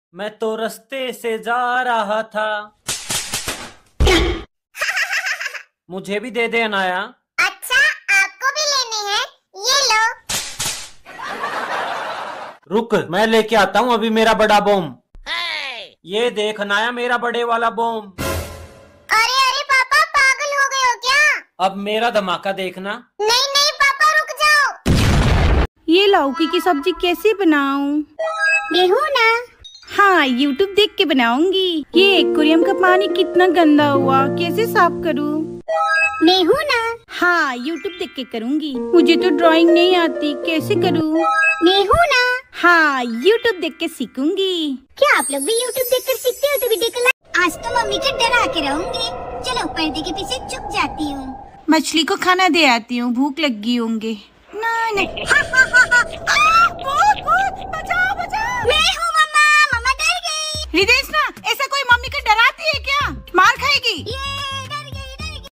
मैं तो रास्ते से जा रहा था। मुझे भी दे दे अनाया। अच्छा, आपको भी लेने हैं? ये लो। रुक, मैं लेके आता हूँ अभी मेरा बड़ा बम। ये देख अनाया, मेरा बड़े वाला बम। अरे अरे पापा, पागल हो गए हो क्या? अब मेरा धमाका देखना। नहीं नहीं पापा, रुक जाओ। ये लौकी की सब्जी कैसे बनाऊं? बेहू ना। हाँ, YouTube देख के बनाऊंगी। ये एक्वेरियम का पानी कितना गंदा हुआ, कैसे साफ करूं? बेहू ना। हाँ, YouTube देख के करूंगी। मुझे तो ड्राइंग नहीं आती, कैसे करूं? बेहू ना। हाँ, YouTube देख के सीखूंगी। क्या आप लोग भी YouTube देखकर सीखते हो? तो वीडियो को लाइक। आज तो मम्मी को डरा के रहूंगी। चलो पर्दे के पीछे छुप जाती हूँ। मछली को खाना दे आती हूँ, भूख लगी होंगे। नहीं बचाओ बचाओ। मैं हूँ मम्मा, मम्मा डर गई। रिदेश ना,